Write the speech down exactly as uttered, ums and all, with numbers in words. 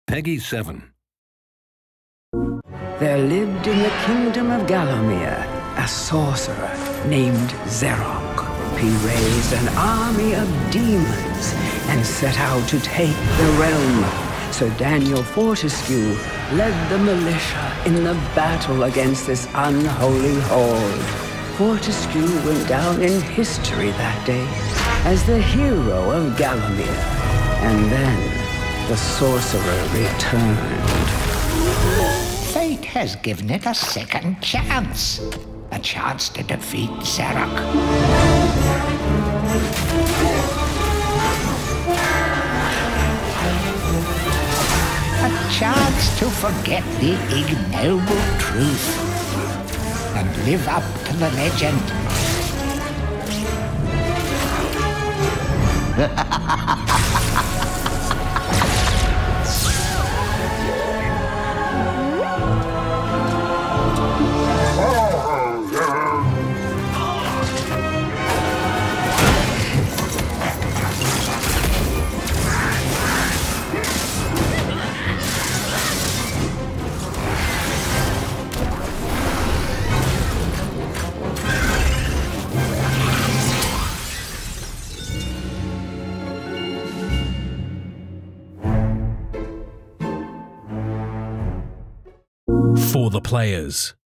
Peggy seven. There lived in the kingdom of Gallowmere a sorcerer named Zarok. He raised an army of demons and set out to take the realm. Sir Daniel Fortescue led the militia in the battle against this unholy horde. Fortescue went down in history that day as the hero of Gallowmere. And then the sorcerer returned. Fate has given it a second chance. A chance to defeat Zarok. A chance to forget the ignoble truth and live up to the legend. For the players.